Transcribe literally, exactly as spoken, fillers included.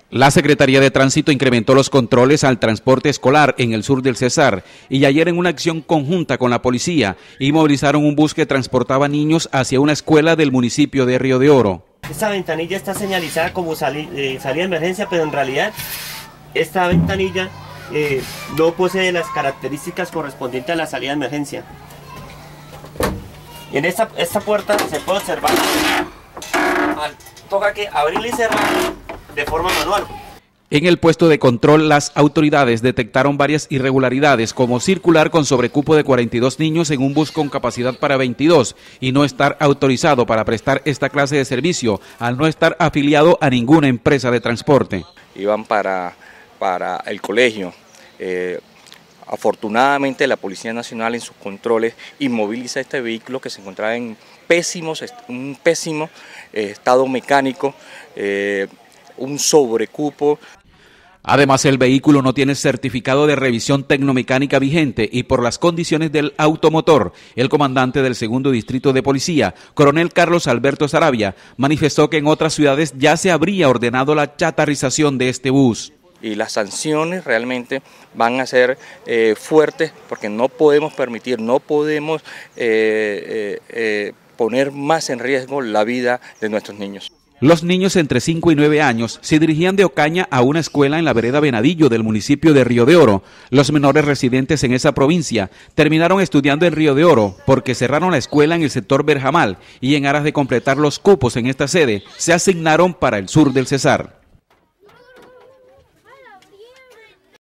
La Secretaría de Tránsito incrementó los controles al transporte escolar en el sur del Cesar y ayer en una acción conjunta con la policía inmovilizaron un bus que transportaba niños hacia una escuela del municipio de Río de Oro. Esta ventanilla está señalizada como sali eh, salida de emergencia, pero en realidad esta ventanilla eh, no posee las características correspondientes a la salida de emergencia. Y en esta, esta puerta se puede observar, toca que abrirla y cerrarla de forma manual. En el puesto de control, las autoridades detectaron varias irregularidades, como circular con sobrecupo de cuarenta y dos niños en un bus con capacidad para veintidós y no estar autorizado para prestar esta clase de servicio, al no estar afiliado a ninguna empresa de transporte. Iban para, para el colegio. Eh, afortunadamente la Policía Nacional en sus controles inmoviliza este vehículo que se encontraba en pésimos, un pésimo eh, estado mecánico, eh, un sobrecupo. Además, el vehículo no tiene certificado de revisión tecnomecánica vigente y por las condiciones del automotor, el comandante del segundo distrito de policía, coronel Carlos Alberto Sarabia, manifestó que en otras ciudades ya se habría ordenado la chatarrización de este bus. Y las sanciones realmente van a ser eh, fuertes porque no podemos permitir, no podemos eh, eh, eh, poner más en riesgo la vida de nuestros niños. Los niños entre cinco y nueve años se dirigían de Ocaña a una escuela en la vereda Venadillo del municipio de Río de Oro. Los menores residentes en esa provincia terminaron estudiando en Río de Oro porque cerraron la escuela en el sector Berjamal y en aras de completar los cupos en esta sede se asignaron para el sur del Cesar.